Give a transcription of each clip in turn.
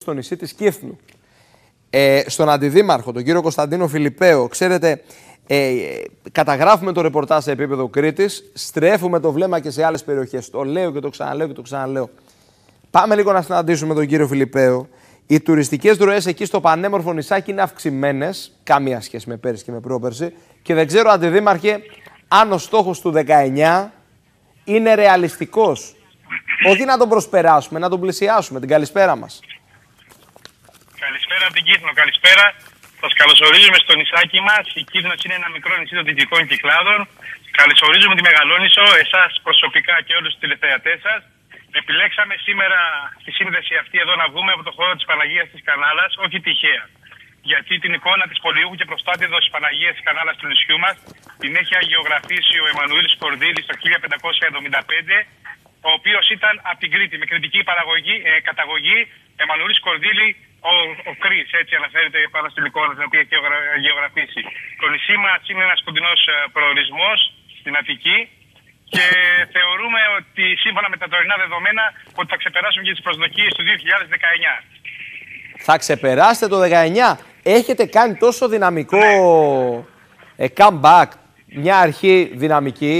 στο νησί της Κύθνου. Στον αντιδήμαρχο, τον κύριο Κωνσταντίνο Φιλιππέο, ξέρετε, καταγράφουμε το ρεπορτάζ σε επίπεδο Κρήτης, στρέφουμε το βλέμμα και σε άλλες περιοχές. Το λέω και το ξαναλέω και το ξαναλέω. Πάμε λίγο να συναντήσουμε τον κύριο Φιλιππέο. Οι τουριστικές ροές εκεί στο πανέμορφο νησάκι είναι αυξημένες, καμία σχέση με πέρυσι και με πρόπερσι. Και δεν ξέρω, αντιδήμαρχε, αν ο στόχος του 19 είναι ρεαλιστικός. Όχι να τον προσπεράσουμε, να τον πλησιάσουμε. Την καλησπέρα μας. Καλησπέρα από την Κύθνο, καλησπέρα. Σας καλωσορίζουμε στο νησάκι μας. Η Κύθνος είναι ένα μικρό νησί των Δυτικών Κυκλάδων. Καλωσορίζουμε τη Μεγαλόνισσο, εσάς προσωπικά και όλους τους τηλεθεατές σας. Επιλέξαμε σήμερα στη σύνδεση αυτή εδώ να βγούμε από το χώρο της Παναγίας της Κανάλας, όχι τυχαία. Γιατί την εικόνα της πολιούχου και προστάτηδος της Παναγίας της Κανάλας του νησιού μας την έχει αγιογραφήσει ο Εμμανουήλ Σκορδίλης το 1575, ο οποίος ήταν από την Κρήτη με κρητική καταγωγή. Εμμανουήλ Σκορδίλη, ο Κρίς, έτσι αναφέρεται πάνω στην εικόνα την οποία έχει γεωγραφήσει. Το νησί μας είναι ένας κοντινός προορισμός στην Αττική και θεωρούμε ότι σύμφωνα με τα τωρινά δεδομένα ότι θα ξεπεράσουμε και τις προσδοκίες του 2019. Θα ξεπεράσετε το 19. Έχετε κάνει τόσο δυναμικό comeback, μια αρχή δυναμική.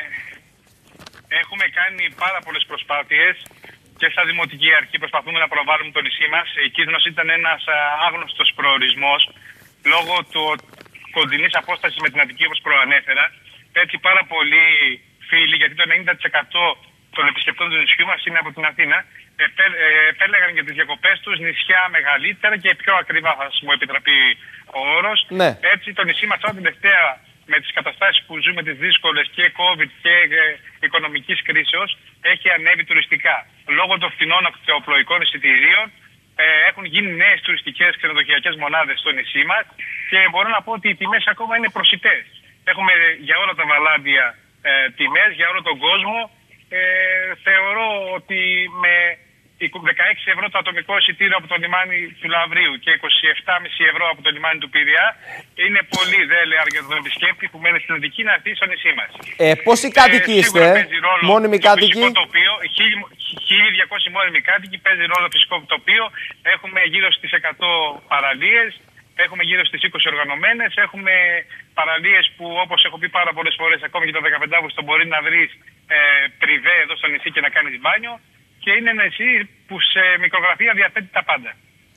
Έχουμε κάνει πάρα πολλές προσπάθειες. Και στα δημοτική αρχή προσπαθούμε να προβάλλουμε το νησί μας. Η Κύθνος ήταν ένας άγνωστος προορισμός λόγω του κοντινής απόστασης με την Αττική, όπως προανέφερα. Έτσι πάρα πολλοί φίλοι, γιατί το 90% των επισκεπτών του νησιού μας είναι από την Αθήνα, επέλεγαν για τις διακοπές τους νησιά μεγαλύτερα και πιο ακριβά, θα μου επιτραπεί ο όρος. Ναι. Έτσι το νησί μας τώρα τελευταία, με τις καταστάσεις που ζούμε, τις δύσκολες και COVID και οικονομικής κρίσεως, έχει ανέβει τουριστικά. Λόγω των φθηνών ακτοπλοϊκών εισιτηρίων έχουν γίνει νέες τουριστικές ξενοδοχειακές μονάδες στο νησί μας και μπορώ να πω ότι οι τιμές ακόμα είναι προσιτές. Έχουμε για όλα τα βαλάντια τιμές, για όλο τον κόσμο. Θεωρώ ότι με 16 ευρώ το ατομικό εισιτήριο από το λιμάνι του Λαυρίου και 27,5 ευρώ από το λιμάνι του Πειραιά είναι πολύ δέλεα για τον επισκέπτη που μένει στην Αττική να έρθει στο νησί μας. Πόσοι κάτοικοι είστε, μόνιμοι κάτοικοι? 1.200 μόνιμοι κάτοικοι, παίζει ρόλο φυσικό τοπίο. Έχουμε γύρω στις 100 παραλίες, έχουμε γύρω στις 20 οργανωμένες, έχουμε παραλίες που, όπως έχω πει πάρα πολλές φορές, ακόμη και το 15 Αύγουστο μπορεί να βρεις πριβέ εδώ στο νησί και να κάνεις μπάνιο. Και είναι ένα νησί που σε μικρογραφία διαθέτει τα πάντα.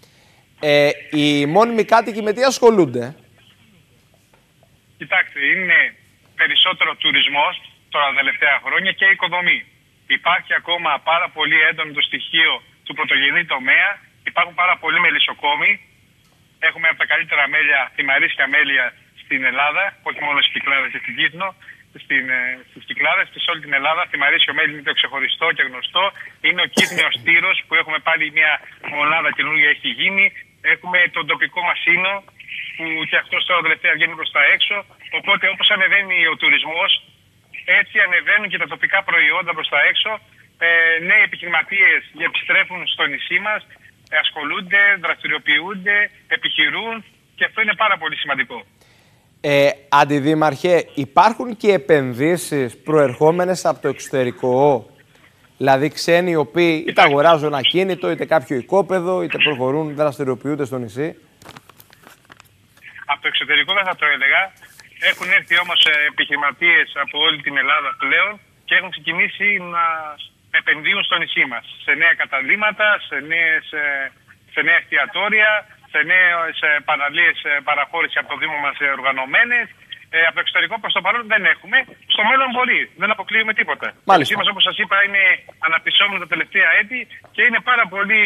Οι μόνιμοι κάτοικοι με τι ασχολούνται? Κοιτάξτε, είναι περισσότερο τουρισμός τα τελευταία χρόνια και οικοδομή. Υπάρχει ακόμα πάρα πολύ έντονο το στοιχείο του πρωτογενή τομέα. Υπάρχουν πάρα πολλοί μελισσοκόμοι. Έχουμε από τα καλύτερα μέλια, θυμαρίσια μέλια στην Ελλάδα, όχι μόνο στις Κυκλάδες και στην Κύθνο. Στις Κυκλάδες και σε όλη την Ελλάδα. Θυμαρίσιο μέλι είναι το ξεχωριστό και γνωστό. Είναι ο Κύθνιος Τύρος που έχουμε πάλι μια μονάδα καινούργια έχει γίνει. Έχουμε τον τοπικό μας ίνο που και αυτός τώρα τελευταία βγαίνει προς τα έξω. Οπότε όπως ανεβαίνει ο τουρισμός, έτσι ανεβαίνουν και τα τοπικά προϊόντα προς τα έξω. Νέοι επιχειρηματίες επιστρέφουν στο νησί μας, ασχολούνται, δραστηριοποιούνται, επιχειρούν και αυτό είναι πάρα πολύ σημαντικό. Αντιδήμαρχε, υπάρχουν και επενδύσεις προερχόμενες από το εξωτερικό? Δηλαδή ξένοι οι οποίοι είτε αγοράζουν ακίνητο, είτε κάποιο οικόπεδο, είτε προχωρούν, δραστηριοποιούνται στο νησί. Από το εξωτερικό δεν θα το έλεγα. Έχουν έρθει όμως επιχειρηματίες από όλη την Ελλάδα πλέον και έχουν ξεκινήσει να επενδύουν στο νησί μας. Σε νέα καταλύματα, σε νέα εστιατόρια, σε νέες παραλίες παραχώρηση από το Δήμο μας οργανωμένες. Από το εξωτερικό προς το παρόν δεν έχουμε. Στο μέλλον μπορεί. Δεν αποκλείουμε τίποτα. Το νησί μας, όπως σας είπα, είναι αναπτυσσόμενο τα τελευταία έτη και είναι πάρα πολύ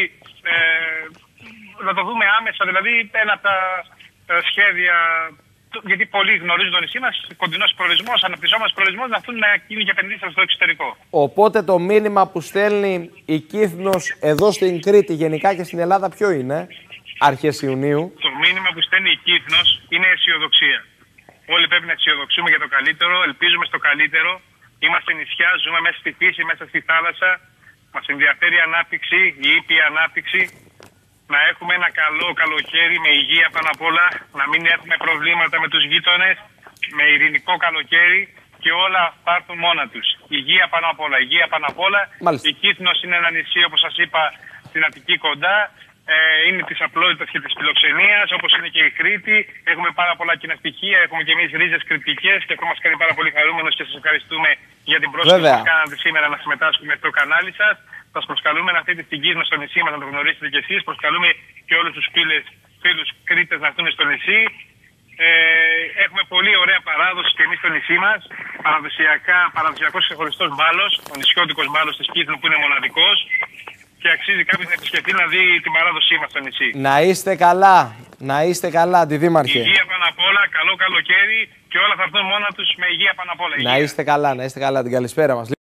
να το δούμε άμεσα. Δηλαδή, ένα από τα σχέδια, γιατί πολλοί γνωρίζουν το νησί μας, κοντινός προορισμός, αναπτυσσόμενος προορισμός, να έρθουν να γίνει και επενδύσεις στο εξωτερικό. Οπότε το μήνυμα που στέλνει η Κύθνος εδώ στην Κρήτη, γενικά και στην Ελλάδα, ποιο είναι? Αρχές Ιουνίου. Το μήνυμα που στέλνει η Κύθνος είναι αισιοδοξία. Όλοι πρέπει να αισιοδοξούμε για το καλύτερο, ελπίζουμε στο καλύτερο. Είμαστε νησιά, ζούμε μέσα στη φύση, μέσα στη θάλασσα. Μας ενδιαφέρει η ανάπτυξη, η ήπια ανάπτυξη. Να έχουμε ένα καλό καλοκαίρι με υγεία πάνω απ' όλα. Να μην έχουμε προβλήματα με τους γείτονες. Με ειρηνικό καλοκαίρι και όλα θα έρθουν μόνα τους. Υγεία πάνω απ' όλα. Υγεία πάνω απ' όλα. Η Κύθνος είναι ένα νησί, όπως σας είπα, στην Αττική κοντά. είναι της απλότητας και της φιλοξενίας, όπως είναι και η Κρήτη. Έχουμε πάρα πολλά κοινά στοιχεία, έχουμε και εμείς ρίζες κριτικές και αυτό μας κάνει πάρα πολύ χαρούμενος και σας ευχαριστούμε για την πρόσκληση που μας κάνατε σήμερα να συμμετάσχουμε στο κανάλι σας. Σας προσκαλούμε να έρθετε στην Κίσμο στο νησί μας, να το γνωρίσετε κι εσείς. Προσκαλούμε και όλους τους φίλους Κρήτες να έρθουν στο νησί. Έχουμε πολύ ωραία παράδοση και εμείς στο νησί μας. Παραδοσιακός ξεχωριστός μπάλος, ο νησιώτικος μπάλος της Κίσμου που είναι μοναδικός. Και αξίζει κάποιος να επισκεφτεί να δει την παράδοσή μας στο νησί. Να είστε καλά, να είστε καλά, Αντιδήμαρχε. Υγεία πάνω απ' όλα, καλό καλοκαίρι και όλα θα έρθουν μόνα τους με υγεία πάνω απ' όλα. Να είστε καλά, να είστε καλά. Την καλησπέρα μας.